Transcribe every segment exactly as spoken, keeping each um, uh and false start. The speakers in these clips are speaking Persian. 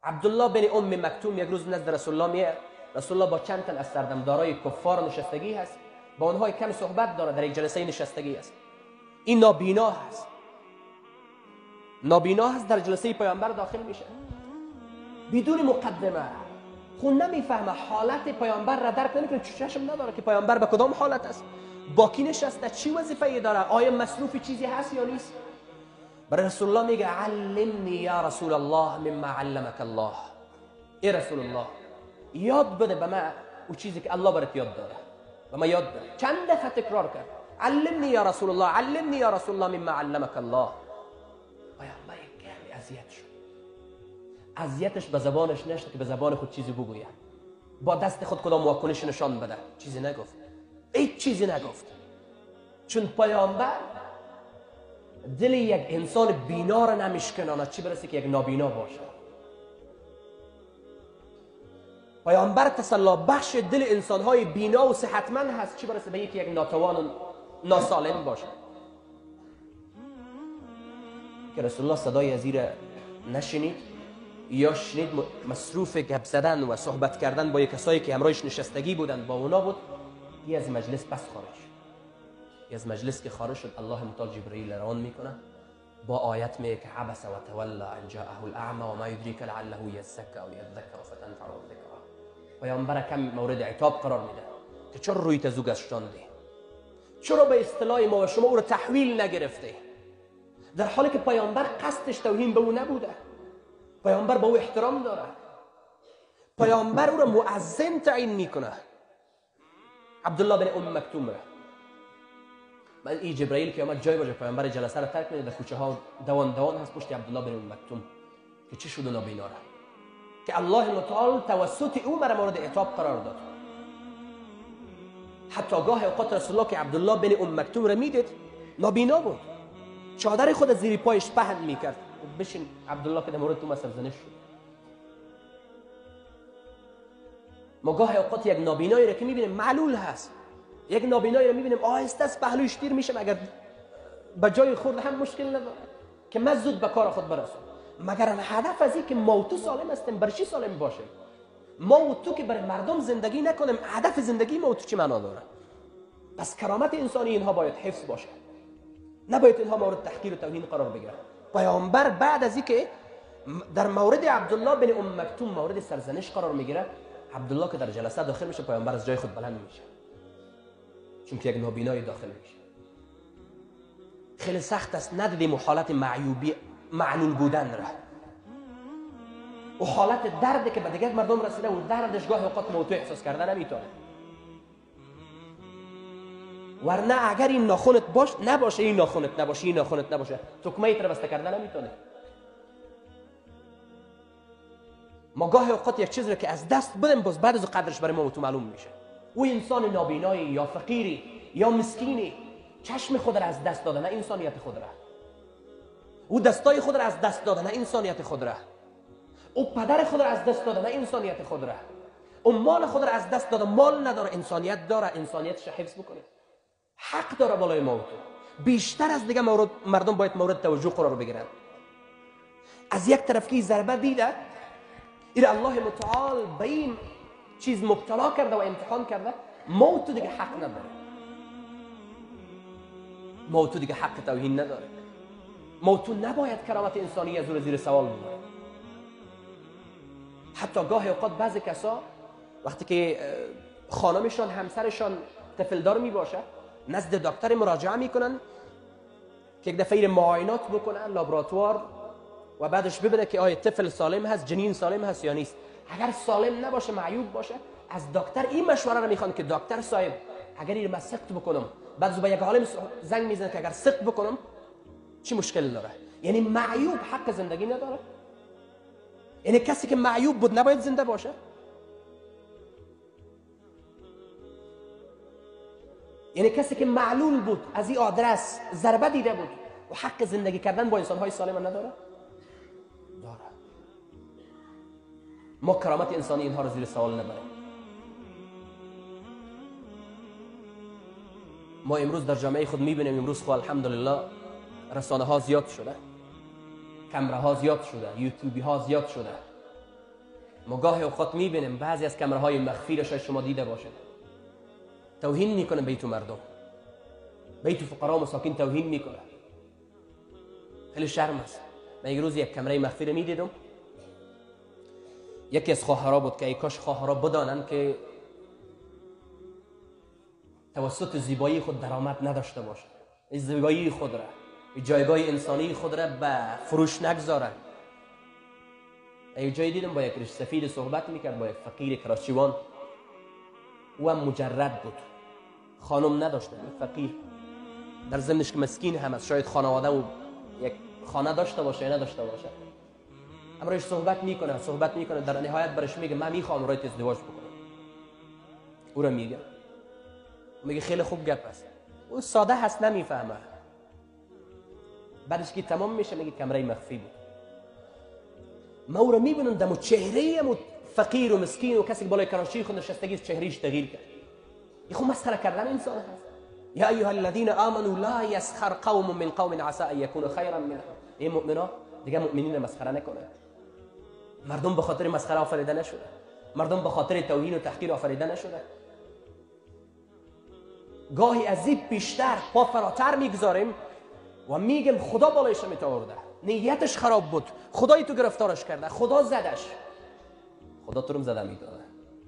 عبدالله بن ام مکتوم یک روز نزد رسول الله میاد. رسول الله با چند تن از سردمدارای کفار نشستگی هست، با اونها کم صحبت داره، در یک جلسه نشستگی است. این نابینا هست، نابینا هست، در جلسه پیامبر داخل میشه بدون مقدمه. خون نمیفهمه، حالت پیامبر را درک نمیکنه، چشم نداره که پیامبر به کدام حالت است، با کی نشسته، چی وظیفه‌ای داره، آیا مصروف چیزی هست یا نیست. برای رسول الله میگه علمنی یا رسول الله مما علمک الله. ای رسول الله یاد بده به من او چیزی که الله برات یاد داده، به من یاد بده. چند دفعه تکرار کرد علمنی یا رسول الله، علمنی یا رسول الله مما علمک الله. پیامبر کمی اذیت شد، اذیتش به زبانش نشد که به زبان خود چیزی بگوید، با دست خود کدام واکنش نشان بده، چیزی نگفت، هیچ چیزی نگفت. چون پیامبر دل یک انسان بینا را نمیشکناند، چی برسه که یک نابینا باشه. پیامبر تسلی بخش دل انسان‌های بینا و صحتمند هست، چی برسه به یکی یک ناتوان و ناسالم باشه. که رسول الله صدای ازیر نشنید یا شنید، مصروف گپ زدن و صحبت کردن با یک کسایی که همراهش نشستگی بودن با اونا بود. یه از مجلس بس خارج، یه از مجلس که خارج شد، الله متعال جبرئیل روان میکنه با آیت میگه که عبس و تولی ان جاءه الاعمى و ما یدریک لعله یزکی او یذکر فتنفعه الذکرى. پیامبر کم مورد عتاب قرار میده که چرا روی تزو گشتاندی، چرا به اصطلاح ما و شما او رو تحویل نگرفته، در حالی که پیامبر قصدش توهین به او نبوده. پیامبر به او احترام داره، پیامبر او رو مؤذن تعیین میکنه. عبدالله بن ام مکتوم را من این جبرائیل که اومد جای باشه پیامبر جلسه را ترک میده، در کوچه ها دوان دوان هست پشت عبدالله بن ام مکتوم که چی شد نابینا را، که الله متعال توسط او مرا مورد عتاب قرار داد. حتی گاه اوقات رسول الله که عبدالله بن ام مکتوم را میدید نابینا بود، چادر خود از زیر پایش پهن میکرد. بشین عبدالله که در مورد تو ما سرزنش شد. ما گاه اوقات یک نابینایی را که میبینیم معلول هست، یک نابینایی را میبینیم آهسته است پهلوش تیر میشه، اگر به جای خورد هم مشکل نداره که من زود به کار خود برسم. مگر هدف از این که ما و تو سالم هستیم، برای چی سالم باشیم؟ ما و تو که برای مردم زندگی نکنیم، هدف زندگی ما و تو چی معنا داره؟ پس کرامت انسانی اینها باید حفظ باشه، نباید اینها مورد تحقیر و توهین قرار بگیرن. پیامبر بعد از اینکه در مورد عبدالله بن ام مکتوم مورد سرزنش قرار میگیره، عبدالله که در جلسه داخل میشه پیامبر از جای خود بلند میشه، چون که یک نابینای داخل میشه. خیلی سخت است ندیدیم حالت معیوبی معنون بودن را، و حالت دردی که به دیگر مردم رسیده و دردش گاه اوقات موتو احساس کرده نمیتونه. ورنه اگر این ناخونت باش نباشه، این ناخونت نباشه، این ناخونت نباشه، تکمه ایت را بسته کرده نمیتونه. ما گاه اوقات یک چیز را که از دست بدیم باز بعد از قدرش برای ما و تو معلوم میشه. او انسان نابینایی یا فقیری یا مسکینی چشم خود را از دست داده، نه انسانیت خود را. او دستای خود را از دست داده، نه انسانیت خود را. او پدر خود را از دست داده، نه انسانیت خود را. او مال خود را از دست داده، مال نداره، انسانیت داره، انسانیتش حفظ بکنه. حق داره بالای ما و تو. بیشتر از دیگه مورد مردم باید مورد توجه قرار بگیرن. از یک طرف که ضربه دیده، این الله متعال به این چیز مبتلا کرده و امتحان کرده، ما و تو دیگه حق نداره. ما و تو دیگه حق توهین نداره. ما و تو نباید کرامت انسانی از او زیر سوال ببریم. حتی گاه اوقات بعضی کسا وقتی که خانمشان همسرشان طفلدار می باشه، نزد دکتر مراجعه میکنن که یک دفعه معاینات بکنن لابراتوار و بعدش ببینه که آیا طفل سالم هست، جنین سالم هست یا نیست. اگر سالم نباشه، معیوب باشه، از دکتر این مشوره رو میخوان که دکتر صاحب اگر این ما سقط بکنم، بعد به یک عالم زنگ میزنه که اگر سقط بکنم چی مشکل داره؟ یعنی معیوب حق زندگی نداره؟ یعنی کسی که معیوب بود نباید زنده باشه؟ یعنی کسی که معلول بود، از این آدرس ضربه دیده بود و حق زندگی کردن با انسان‌های سالم نداره؟ داره. ما کرامت انسانی اینها رو زیر سوال نبریم. ما امروز در جامعه خود میبینیم، امروز خب الحمدلله رسانه ها زیاد شده، کامره ها زیاد شده، یوتیوبی ها زیاد شده، ما گاهی اوقات میبینیم بعضی از کامراهای مخفی را شاید شما دیده باشید، توهین میکنه بیت مردم، بیت فقرا و مساکین توهین میکنه. خیلی شرم است. من یک روز یک کامرای مخفی رو میدیدم، یکی از خواهرها بود که ای کاش خواهرها بدانند که توسط زیبایی خود درآمد نداشته باشند، این زیبایی خود را، این جایگاه انسانی خود را به فروش نگذارند. یک جایی دیدم با یک ریش سفید صحبت میکرد با یک فقیر کراچیوان، او هم مجرد بود، خانم نداشته، فقیر، در ضمنش که مسکین هم است، شاید خانواده و یک خانه داشته باشه یا نداشته باشه. امروز صحبت میکنه صحبت میکنه در نهایت برش میگه من میخوام رایت ازدواج بکنم. او را میگه میگه خیلی خوب گپ است. او ساده هست نمیفهمه. بعدش که تمام میشه میگه کمره مخفی بود. ما او را میبینم دم چهره مو فقیر و مسکین و کسی که بالای کراچی خود نشستگی چهرهش تغییر کرد. این خود مسخره کردن انسان هست. یا ایها الذين آمنوا لا يسخر قوم من قوم عسى ان يكونوا خيرا منهم. این مؤمنا دیگه مؤمنین مسخره نکنه. مردم به خاطر مسخره آفریده نشده، مردم به خاطر توهین و تحقیر آفریده نشده. گاهی از این بیشتر پا فراتر میگذاریم و میگیم خدا بالایش میتاورده، نیتش خراب بود، خدای تو گرفتارش کرده، خدا زدش. خدا تو رو زده میدونه.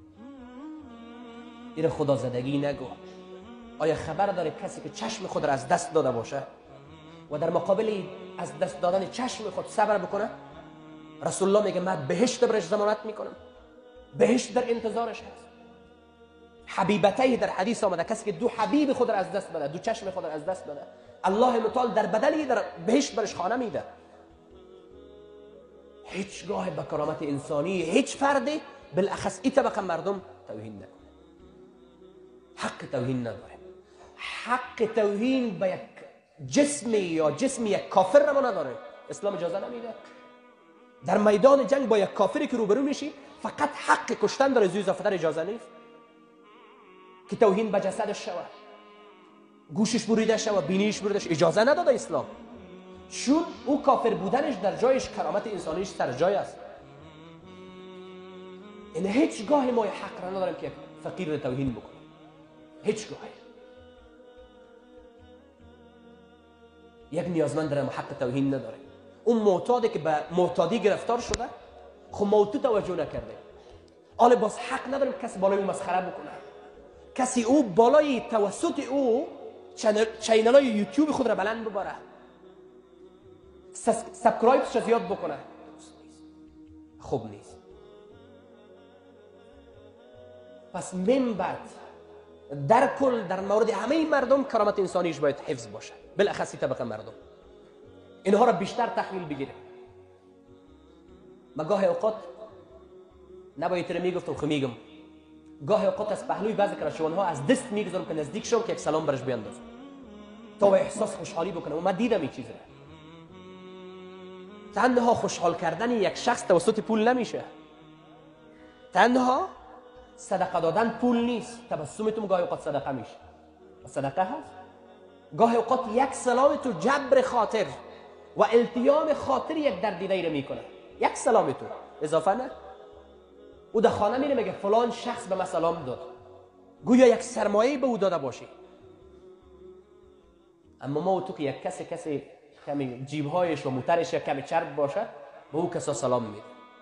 این خدا زدگی نگو. آیا خبر داره کسی که چشم خود را از دست داده باشه و در مقابل از دست دادن چشم خود صبر بکنه؟ رسول الله میگه من بهشت برش ضمانت میکنم، بهشت در انتظارش هست. حبیبته در حدیث آمده کسی که دو حبیب خود را از دست بده، دو چشم خود را از دست بده، الله متعال در بدلی در بهشت برش خانه میده. هیچگاه به کرامت انسانی هیچ فردی بالاخص این طبقه مردم توهین نکنه. حق توهین نداره. حق توهین به یک جسمی یا جسمی یک کافر رو نداره. اسلام اجازه نمیده. در میدان جنگ با یک کافری که روبرو میشی فقط حق کشتن داره، زوی اضافه در اجازه نیست که توهین به جسدش شود، گوشش بریده شود، بینیش بریده شود، اجازه نداده اسلام. چون او کافر بودنش در جایش کرامت انسانیش سر جای است. این هیچگاه ما حق را نداریم که فقیر را توهین بکنیم. هیچگاه. یک نیازمند داره حق توهین نداره. اون معتادی که به معتادی گرفتار شده خب موتو توجه نکرده، حالا باز حق نداریم کسی بالای اون مسخره بکنه. کسی او بالای توسط او چینل های یوتیوب خود را بلند ببره، سابسکرایبش زیاد بکنه، خوب نیست. پس من بعد در کل در مورد همه مردم کرامت انسانیش باید حفظ باشه، بالاخص طبقه مردم. اینها را بیشتر تحویل بگیره. من گاهی اوقات نباید رو میگفتم خب میگم، گاهی اوقات از پهلوی بعضی کراچیوان ها از دست میگذارم که نزدیک شم که یک سلام برش بیاندازم تا احساس خوشحالی بکنم. و من دیدم این چیز را. تنها خوشحال کردن یک شخص توسط پول نمیشه. تنها صدقه دادن پول نیست. تبسمتون گاهی اوقات صدقه میشه و صدقه هست. گاهی اوقات یک سلام تو جبر خاطر و التیام خاطر یک دردیده ای رو میکنه. یک سلام تو اضافه نه. او در خانه میره میگه فلان شخص به من سلام داد، گویا یک سرمایه به او داده باشی. اما ما و تو که یک کسی کسی کمی جیبهایش و موترش کمی چرب باشه به او کسا سلام میده.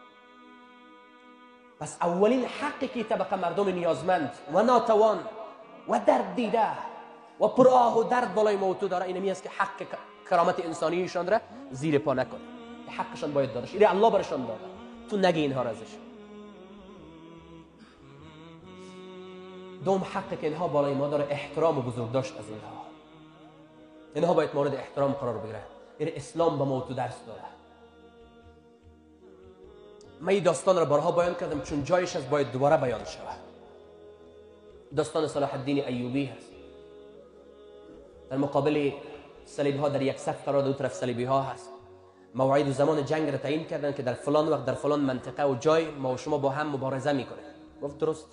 پس اولین حقی که طبقه مردم نیازمند و ناتوان و درد دیده و پرآه و درد بالای ما و تو داره اینمی است که حق کرامت انسانیشان را زیر پا نکنه. حقشان باید دادش. این الله برشان داده، تو نگی اینها را ازش. دوم حقی که اینها بالای ما داره احترام و بزرگ داشت از اینها. اینها باید مورد احترام قرار بگیره. این اسلام به ما و تو درس داره. من این داستان را بارها بیان کردم چون جایش از باید دوباره بیان شود. داستان صلاح الدین ایوبی هست. در مقابل صلیبی ها در یک صف قرار دو طرف صلیبی ها هست. موعد و زمان جنگ را تعیین کردن که در فلان وقت در فلان منطقه و جای ما و شما با هم مبارزه میکنه. گفت درست.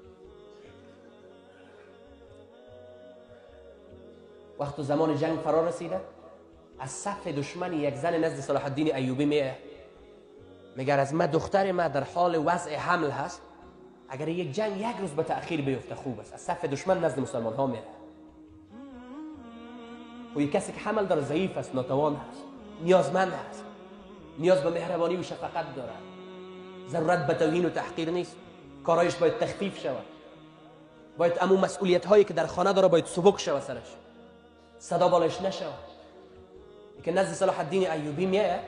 وقت و زمان جنگ فرا رسیده، از صف دشمن یک زن نزد صلاح الدین ایوبی میه میگر از ما دختر ما در حال وضع حمل هست، اگر یک جنگ یک روز به تأخیر بیفته خوب است، از صف دشمن نزد مسلمان ها میره. و یک کسی که حمل داره ضعیف است، ناتوان هست، نیازمند هست، نیاز به مهربانی و شفقت داره، ضرورت به توهین و تحقیر نیست، کارایش باید تخفیف شود، باید امو مسئولیت هایی که در خانه داره باید سبک شود سرش، صدا بالش نشود. که نزد صلاح الدین ایوبی میه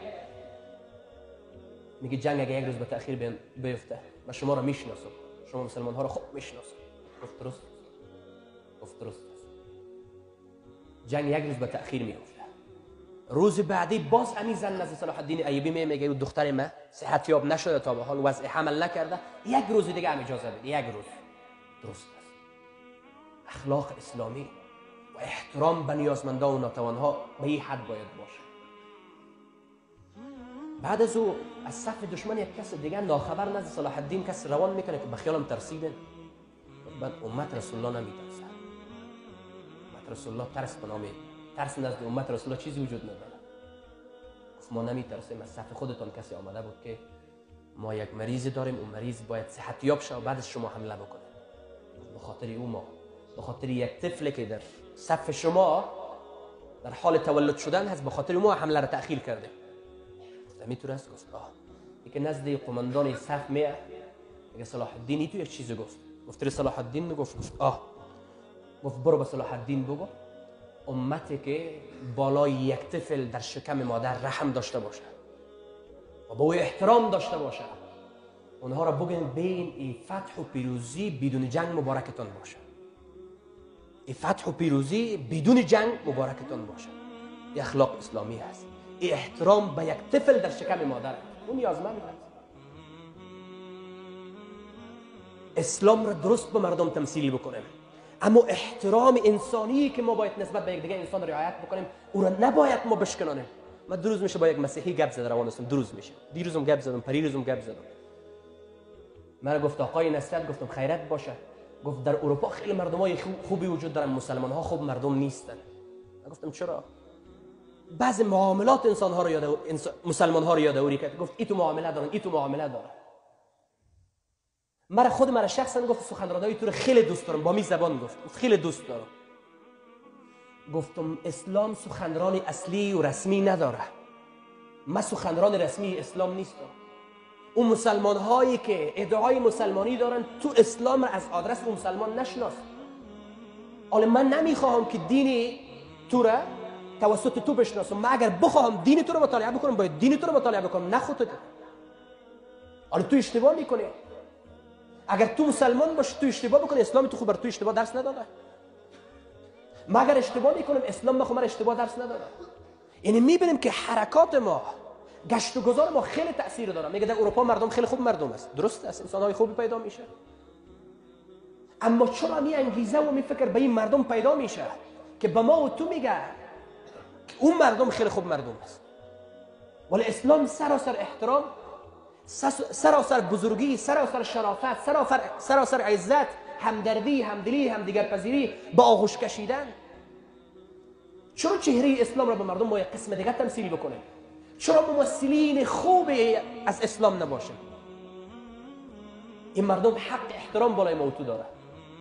میگه جنگ اگه یک روز به تأخیر بیفته من شما را میشناسم، شما مسلمان ها را خوب میشناسم. گفت درست گفت درست جنگ یک روز به تأخیر میفته. روز بعدی باز امی زن نزد صلاح الدین ایوبی میه میگه دختر ما صحت یاب نشده تا به حال وضع حمل نکرده، یک روز دیگه هم اجازه بده، یک روز. درست است. اخلاق اسلامی و احترام به نیازمندان و ناتوانها به این حد باید باشه. بعد از او از صف دشمن یک کس دیگه ناخبر نزد صلاح الدین کس روان میکنه که به خیالم ترسیده. بعد امت رسول الله نمیترسه. امت رسول الله ترس به نام ترس نزد امت رسول الله چیزی وجود نداره. گفت ما نمیترسیم. از صف خودتان کسی آمده بود که ما یک مریضی داریم، اون مریض باید صحت یاب شه و بعد از شما حمله بکنه. به خاطر او ما به خاطر یک طفلی که در صف شما در حال تولد شدن هست، به خاطر ما حمله را تأخیر کرده. میتونه است؟ گفت آه. یکی نزد قماندان صف میه میگه صلاح الدین تو یک چیزی گفت. گفت صلاح الدین گفت گفت آه. گفت برو به صلاح الدین بگو امتی که بالای یک طفل در شکم مادر رحم داشته باشه و با او احترام داشته باشه، اونها را بگن بین این فتح و پیروزی بدون جنگ مبارکتان باشه. این فتح و پیروزی بدون جنگ مبارکتان باشه. این اخلاق اسلامی هست. این احترام به یک طفل در شکم مادر هست. اون نیازمند هست. اسلام را درست به مردم تمثیل بکنیم، اما احترام انسانی که ما باید نسبت به یک دیگه انسان رعایت بکنیم او را نباید ما بشکنانیم. من دو روز میشه با یک مسیحی گپ زدم، روان هستم. دو روز میشه، دیروزم گپ زدم، پریروزم گپ زدم. من گفت آقای نصیحت، گفتم خیرت باشه. گفت در اروپا خیلی مردمای خوبی وجود دارن، مسلمان ها خوب مردم نیستن. من گفتم چرا؟ بعضی معاملات انسان ها رو یاد انسان... مسلمان ها رو یادآوری کرد. گفت ای تو معامله دارن، ای تو معامله دارن. مرا خود مرا شخصا گفت سخنرانای تو رو خیلی دوست دارم، با می زبان گفت خیلی دوست دارم. گفتم اسلام سخنرانی اصلی و رسمی نداره. من سخنران رسمی اسلام نیستم. اون مسلمان هایی که ادعای مسلمانی دارن تو اسلام را از آدرس اون مسلمان نشناس. حالا من نمیخواهم که دینی تو را توسط تو بشناسم. من اگر بخواهم دین تو رو مطالعه بکنم باید دین تو رو مطالعه بکنم، نه خودت. حالا تو اشتباه میکنی. اگر تو مسلمان باشی تو اشتباه بکنی، اسلام تو خوب بر تو اشتباه درس نداده. من اگر اشتباه میکنم اسلام من خوب اشتباه درس نداده. یعنی میبینیم که حرکات ما، گشت و گذار ما خیلی تأثیر داره. میگه در اروپا مردم خیلی خوب مردم است، درست است، انسان‌های خوبی پیدا میشه، اما چرا می انگیزه و می فکر به این مردم پیدا میشه که به ما و تو میگه اون مردم خیلی خوب مردم است؟ ولی اسلام سراسر احترام، سراسر بزرگی، سراسر شرافت، سراسر سراسر عزت، همدردی، همدلی، همدیگرپذیری، با آغوش کشیدن. چرا چهره اسلام را به مردم با یک قسم دیگه تمثیل بکنه؟ چرا ممثلین خوبی از اسلام نباشه؟ این مردم حق احترام بالای ما و تو داره.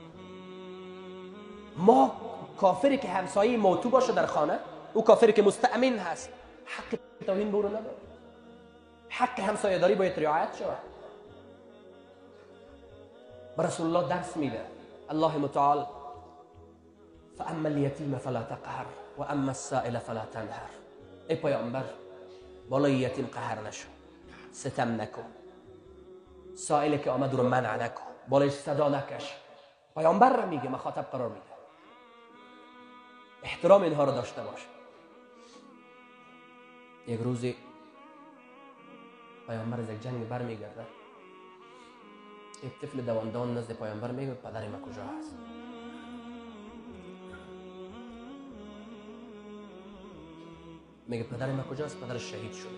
ما کافری که همسایه ما و تو باشه در خانه، او کافری که مستأمن هست، حق توهین به او نداره. حق همسایه داری باید رعایت شود. رسول الله درس میده، الله متعال فاما الیتیم فلا تقهر و اما السائل فلا تنهر. ای پیامبر بالای یتیم قهر نشو، ستم نکن، سائل که آمد رو منع نکن، بالایش صدا نکش. پیامبر را میگه، مخاطب قرار میده. احترام اینها رو داشته باش. یک روزی پیامبر از یک جنگ برمیگرده، یک طفل دواندان نزد پیامبر میگه پدر ما کجا هست؟ میگه پدر ما کجاست؟ پدر شهید شده.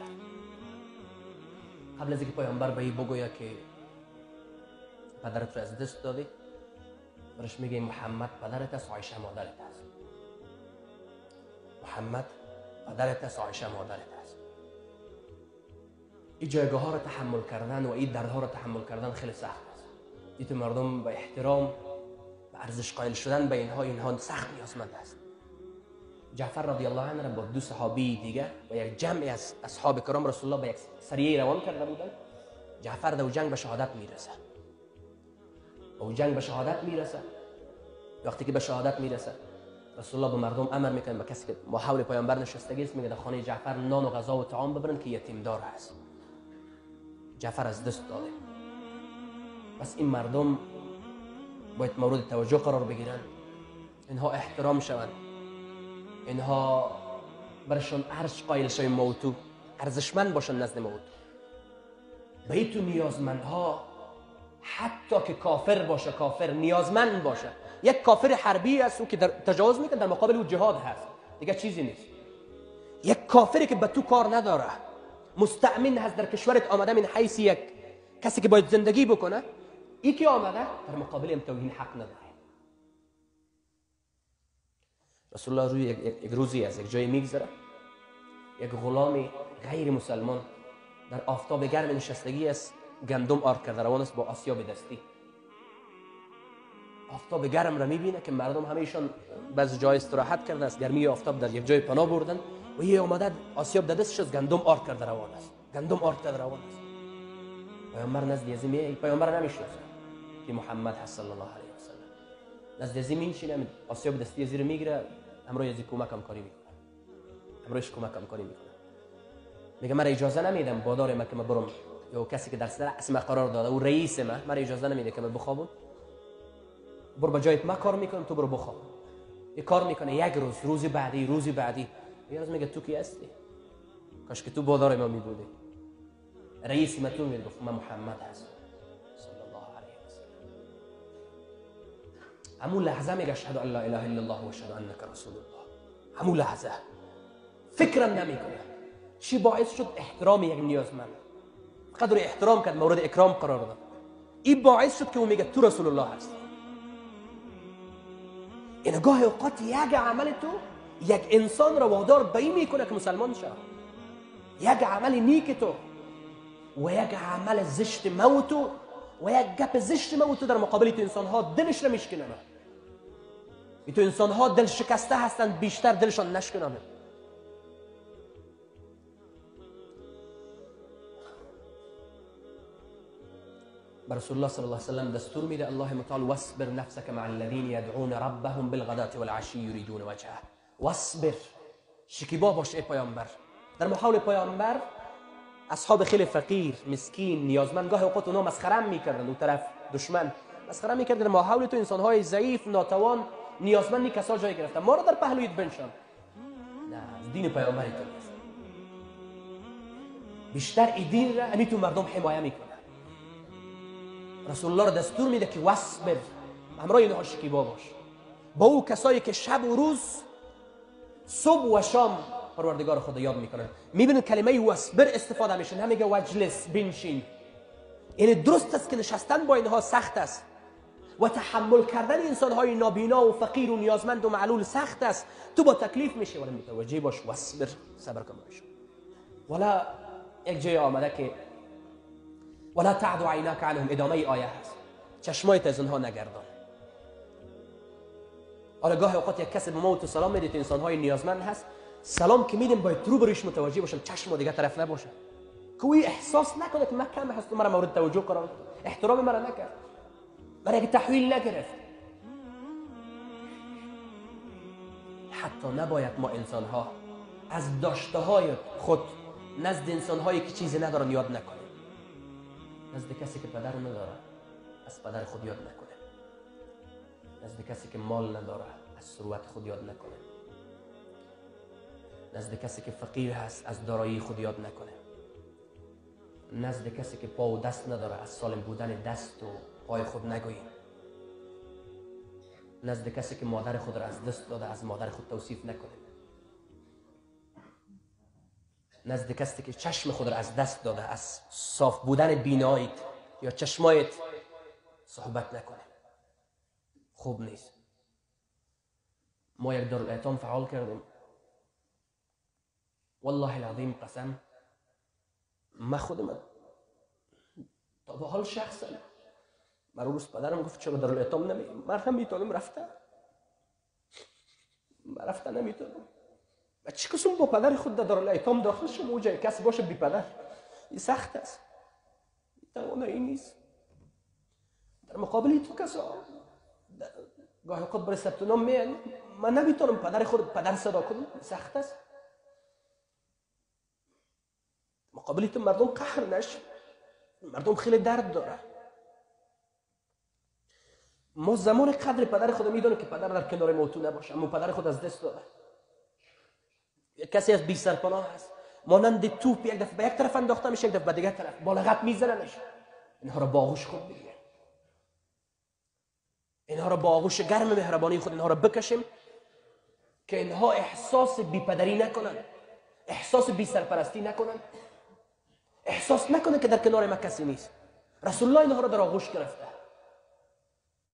قبل از اینکه پیامبر به این بگوید که پدرت رو از دست دادی، برش میگه محمد پدرت است، عایشه مادرت است. محمد پدرت است، عایشه مادرت است. این جایگاه ها رو تحمل کردن و این دردها رو تحمل کردن خیلی سخت است. این تو مردم به احترام و ارزش قائل شدن به اینها اینها سخت نیازمند است. جعفر رضی الله عنه را با دو صحابی دیگه و یک جمعی از اصحاب کرام رسول الله به یک سریه روان کرده بودند. جعفر در جنگ به شهادت میرسه. او جنگ به شهادت میرسه. وقتی که به شهادت میرسه رسول الله به مردم امر میکنه، به کسی که با حول پیامبر نشستگی است میگه در خانه جعفر نان و غذا و طعام ببرن که یتیم دار هست. جعفر از دست داده. پس این مردم باید مورد توجه قرار بگیرن، اینها احترام شوند، اینها برشون ارج قائل شوی موتو، ارزشمند باشن نزد موت. به این تو نیازمندها حتی که کافر باشه، کافر نیازمند باشه، یک کافر حربی است او که در تجاوز میکنه در مقابل او جهاد هست، دیگه چیزی نیست. یک کافری که به تو کار نداره، مستأمن هست در کشورت آمده من حیث یک کسی که باید زندگی بکنه، ای که آمده در مقابل ام توهین حق نداره. رسول الله روی یک, یک روزی از یک جای میگذره، یک غلام غیر مسلمان در آفتاب گرم نشستگی است، گندم آرد کرده روان است با آسیاب دستی. آفتاب گرم را میبینه که مردم همیشان بعض جای استراحت کرده است، گرمی آفتاب در یک جای پناه بردن و یه آمده آسیاب در دستش است، گندم آرد کرده روان است، گندم آرد کرده روان است. پیامبر نزد یزی میه، پیامبر نمیشناسه که محمد هست صلی الله علیه و سلم. نزد یزی میشینه، آسیاب دستی یزی رو میگیره، امروز یزی کمک همکاری میکنه، امروز کمک همکاری میکنه. میگه من اجازه نمیدم بادار ما که من برم، یا کسی که در رأس ما قرار داده او رئیس ما، من اجازه نمیده که من بخوابم، برو به جایت ما کار میکنم تو برو بخواب. یه کار میکنه یک روز، روزی بعدی، روزی بعدی. یه روز میگه تو کی هستی؟ کاش که تو بادار ما میبودی، رئیس ما تو میگه. گفت من محمد هستم صلی الله علیه و سلم. همون لحظه میگه اشهد ان لا اله الا الله و اشهد انک رسول الله. همون لحظه فکرم نمیکنه. چی باعث شد؟ احترام یک نیازمند. قدر احترام کرد، مورد اکرام قرار داد. این باعث شد که اون میگه تو رسول الله هست. این گاه اوقات یک عمل تو یک انسان را وادار به این میکنه که مسلمان شه. یک عمل نیک تو و یک عمل زشت موتو و یک گپ زشت موتو در مقابل تو انسان ها دلش را میشکنه. تو انسان ها دل شکسته هستند، بیشتر دلشان نشکنه. رسول الله صلی الله علیه و سلم دستور میده الله متعال واصبر نفسك مع الذين يدعون ربهم بالغداة والعشي يريدون وجهه. واصبر، شکیبا باش ای پیامبر. در محاول پیامبر اصحاب خیلی فقیر، مسکین، نیازمند، گاه اوقات اونا مسخره میکردن، اون طرف دشمن مسخره میکردن. در محاول تو انسان های ضعیف، ناتوان، نیازمندی کسا جای گرفتن، ما رو در پهلویت بنشان. نه، از دین پیامبری تو نیست. بیشتر این دین را امی تو مردم حمایه میکنه. رسول الله را دستور میده که واصبر، همراه اینها شکیبا باش با او کسایی که شب و روز، صبح و شام پروردگار خدا یاد میکنن. میبینید کلمه واصبر استفاده میشه، نمیگه واجلس بنشین. یعنی درست است که نشستن با اینها سخت است و تحمل کردن انسان های نابینا و فقیر و نیازمند و معلول سخت است. تو با تکلیف میشه، ولی متوجه باش واصبر، صبر کن باش. ولا یک جای آمده که ولا تعد عیناک عنهم، ادامه آیه هست، چشمایت از اونها نگردان. حالا گاه اوقات یک کسی به موت سلام میده، انسان های نیازمند هست، سلام که میدیم باید رو بروش متوجه باشم، چشم دیگه طرف نباشه، که او احساس نکنه که من کم هست و مرا مورد توجه قرار داد، احترام مرا نکرد، مرا یک تحویل نگرفت. حتی نباید ما انسان ها از داشته های خود نزد انسان هایی که چیزی ندارن یاد نکنیم. نزد کسی که پدر نداره از پدر خود یاد نکنه. نزد کسی که مال نداره از ثروت خود یاد نکنه. نزد کسی که فقیر هست از دارایی خود یاد نکنه. نزد کسی که پا و دست نداره از سالم بودن دست و پای خود نگوییم. نزد کسی که مادر خود را از دست داده از مادر خود توصیف نکنه. نزد کسی که چشم خود را از دست داده از صاف بودن بینایت یا چشمایت صحبت نکنه. خوب نیست. ما یک دارالایتام فعال کردیم، والله العظیم قسم من خودم تا به حال شخصا من روز پدرم گفت چرا در الایتام نمی من هم میتونم رفته من رفته نمیتونم و چی کسیم با پدر خود در الایتام داخل شم اونجا کسی باشه بی پدر این سخت است توانایی نیست. در مقابل تو کسا گاهی خود برای ثبت نام میان من نمیتونم پدر خود پدر صدا کنم سخت است. مقابل تو مردم قهر نش مردم خیلی درد داره. ما زمان قدر پدر خود میدونیم که پدر در کنار ما تو نباشه اما پدر خود از دست داده. کسی از بی سرپناه هست مانند توپ یک دفعه به یک طرف انداخته میشه یک دفعه به دیگه طرف با لغت میزننش. اینها را با آغوش خود بگیریم اینها را با آغوش گرم مهربانی خود اینها را بکشیم که اینها احساس بی پدری نکنن احساس بی سرپرستی نکنن احساس نکنن که در کنار ما کسی نیست. رسول الله اینها را در آغوش گرفته